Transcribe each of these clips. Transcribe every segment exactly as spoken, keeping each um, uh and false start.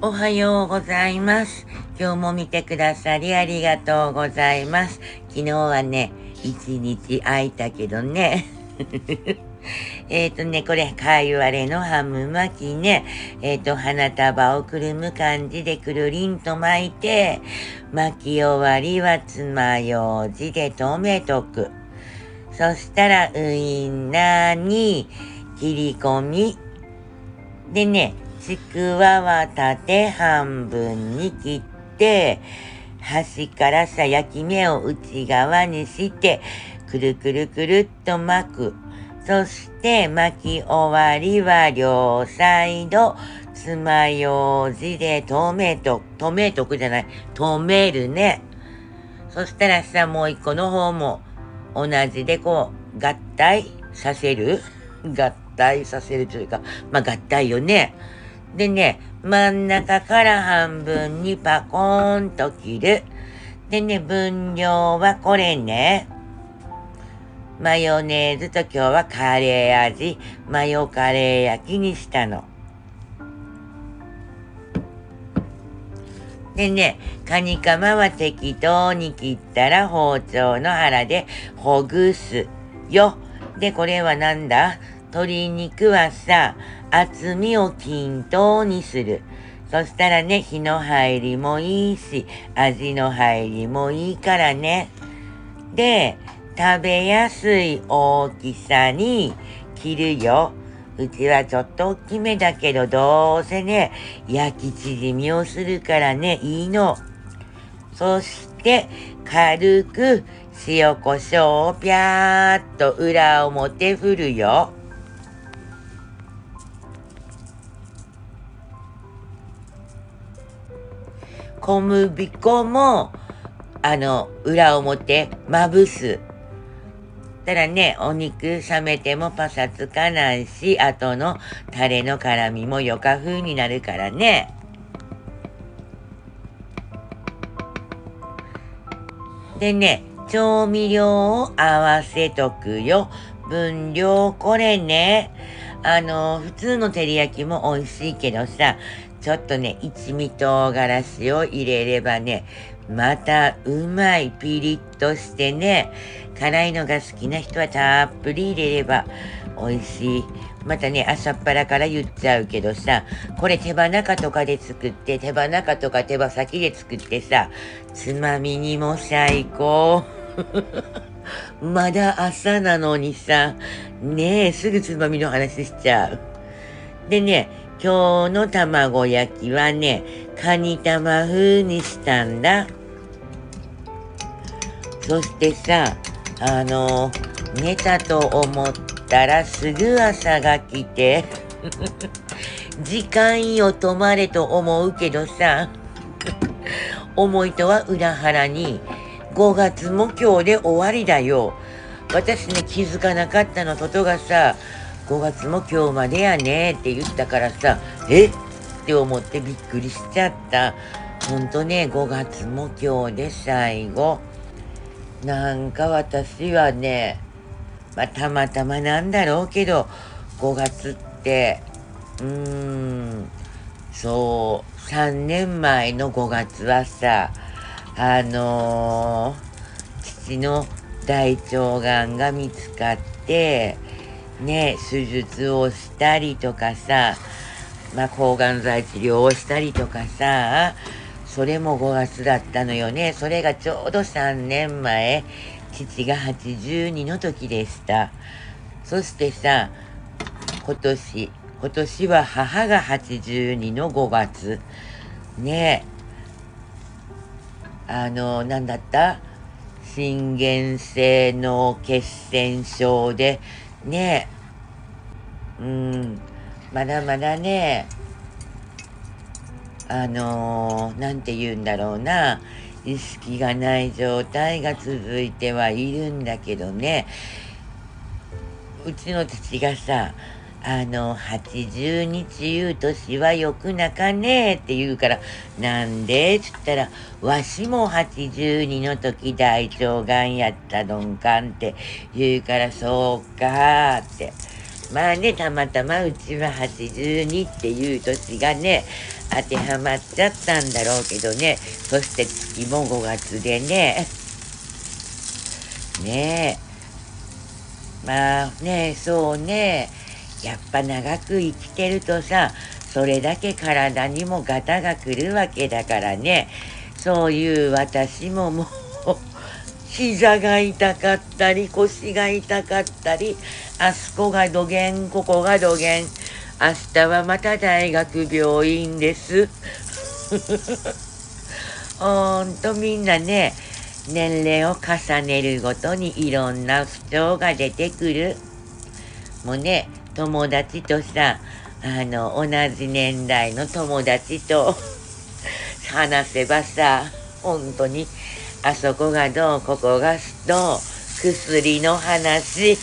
おはようございます。今日も見てくださりありがとうございます。昨日はね、一日空いたけどね。えっとね、これ、かいわれのハム巻きね。えっ、と、花束をくるむ感じでくるりんと巻いて、巻き終わりは爪楊枝で留めとく。そしたら、ウインナーに切り込み。でね、ちくわは縦半分に切って、端からさ、焼き目を内側にして、くるくるくるっと巻く。そして巻き終わりは両サイド、爪楊枝で留めと、留めとくじゃない、留めるね。そしたらさ、もう一個の方も同じでこう、合体させる合体させるというか、まあ合体よね。でね、真ん中から半分にパコーンと切る。でね、分量はこれね。マヨネーズと今日はカレー味、マヨカレー焼きにしたの。でね、カニカマは適当に切ったら包丁の腹でほぐすよ。で、これはなんだ？鶏肉はさ、厚みを均等にする。そしたらね、火の入りもいいし、味の入りもいいからね。で、食べやすい大きさに切るよ。うちはちょっと大きめだけど、どうせね、焼き縮みをするからね、いいの。そして、軽く塩コショウをぴゃーっと裏表振るよ。小麦粉も、あの、裏表まぶす。たらね、お肉冷めてもパサつかないし、後のタレの辛みもよか風になるからね。でね、調味料を合わせとくよ。分量これね。あの、普通の照り焼きも美味しいけどさ、ちょっとね、一味唐辛子を入れればね、またうまいピリッとしてね、辛いのが好きな人はたっぷり入れれば美味しい。またね、朝っぱらから言っちゃうけどさ、これ手羽中とかで作って、手羽中とか手羽先で作ってさ、つまみにも最高。まだ朝なのにさ、ねえ、すぐつまみの話しちゃう。でね、今日の卵焼きはね、カニ玉風にしたんだ。そしてさ、あの、寝たと思ったらすぐ朝が来て、時間よ止まれと思うけどさ、思いとは裏腹に、ごがつも今日で終わりだよ。私ね、気づかなかったの。トトがさ、ごがつも今日までやねって言ったからさ、えって思ってびっくりしちゃった。ほんとね、ごがつも今日で最後。なんか私はね、まあたまたまなんだろうけど、ごがつって、うーん、そう、さんねんまえのごがつはさ、あのー、父の大腸がんが見つかって、ね、手術をしたりとかさ、まあ、抗がん剤治療をしたりとかさ、それもごがつだったのよね。それがちょうどさんねんまえ、父がはちじゅうにの時でした。そしてさ、今年、今年は母がはちじゅうにのごがつ。ねえ、あの、なんだった心原性脳血栓症で、ねえ、うん、まだまだね、あのー、なんて言うんだろうな、意識がない状態が続いてはいるんだけどね、うちの父がさ、あの、はちじゅうにち言う年はよくなかねえって言うから、なんでつったら、わしもはちじゅうにの時大腸がんやったどんかんって言うから、そうかーって。 まあね、たまたまうちははちじゅうにっていう年がね、当てはまっちゃったんだろうけどね。そして月もごがつでね。ねえ。まあね、そうね。やっぱ長く生きてるとさ、それだけ体にもガタが来るわけだからね。そういう私ももう、膝が痛かったり、腰が痛かったり、あそこがどげん、ここがどげん。明日はまた大学病院です。ほんとみんなね、年齢を重ねるごとにいろんな不調が出てくる。もうね、友達とさ、あの、同じ年代の友達と話せばさ、本当に、あそこがどう、ここがどう、薬の話。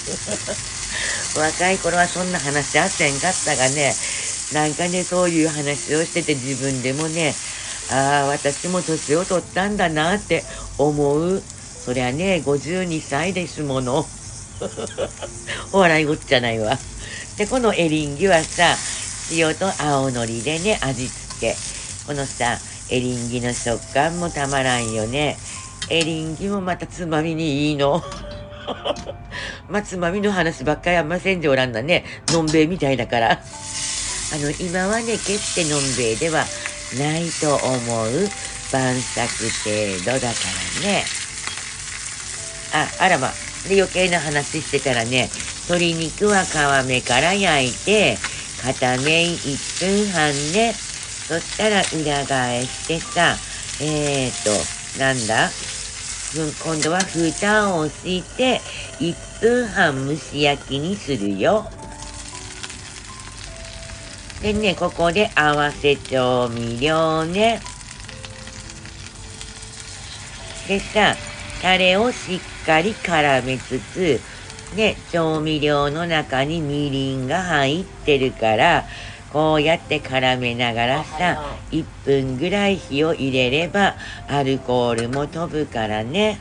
若い頃はそんな話あってんかったがね、なんかね、そういう話をしてて自分でもね、ああ、私も年を取ったんだなって思う。そりゃね、ごじゅうにさいですもの。お笑いごっちゃないわ。で、このエリンギはさ、塩と青のりでね、味付け。このさ、エリンギの食感もたまらんよね。エリンギもまたつまみにいいの。まあ、つまみの話ばっかりあんませんでおらんだね。のんべいみたいだから。あの、今はね、決してのんべいではないと思う。晩酌程度だからね。あ、あらま。で、余計な話してたらね、鶏肉は皮目から焼いて、片面いっぷんはんね。そしたら裏返してさ、えーと、なんだ今度は蓋をして、いっぷんはん蒸し焼きにするよ。でね、ここで合わせ調味料ね。でさ、タレをしっかり絡めつつ、ね、調味料の中にみりんが入ってるから、こうやって絡めながらさ、いっぷんぐらい火を入れれば、アルコールも飛ぶからね。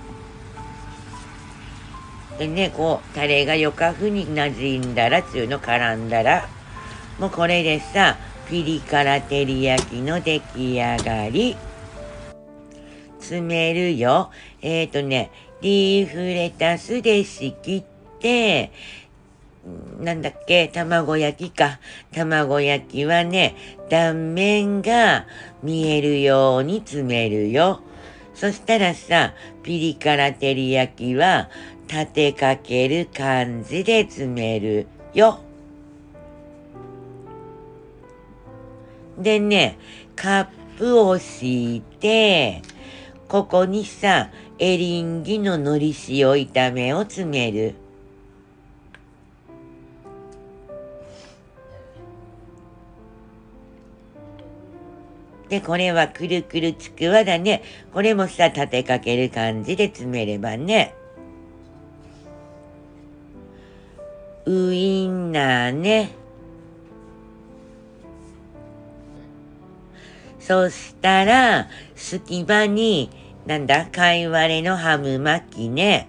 でね、こう、タレがよかふに馴染んだら、つゆの絡んだら、もうこれでさ、ピリ辛照り焼きの出来上がり。詰めるよ。えっとね、リーフレタスで仕切って、なんだっけ、卵焼きか。卵焼きはね、断面が見えるように詰めるよ。そしたらさ、ピリ辛照り焼きは立てかける感じで詰めるよ。でね、カップを敷いて、ここにさ、エリンギののり塩炒めを詰める。で、これはくるくるちくわだね。これもさ、立てかける感じで詰めればね。ウインナーね。そしたら、隙間に、なんだ、貝割れのハム巻きね。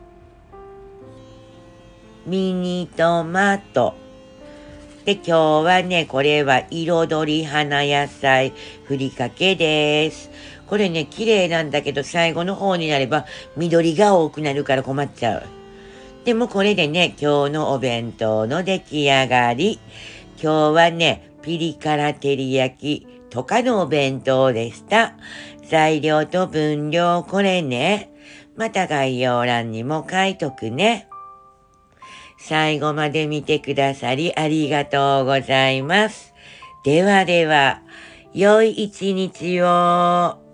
ミニトマト。で、今日はね、これは彩り花野菜ふりかけです。これね、綺麗なんだけど、最後の方になれば緑が多くなるから困っちゃう。でもこれでね、今日のお弁当の出来上がり。今日はね、ピリ辛照り焼きとかのお弁当でした。材料と分量これね。また概要欄にも書いとくね。最後まで見てくださりありがとうございます。ではでは、良い一日を。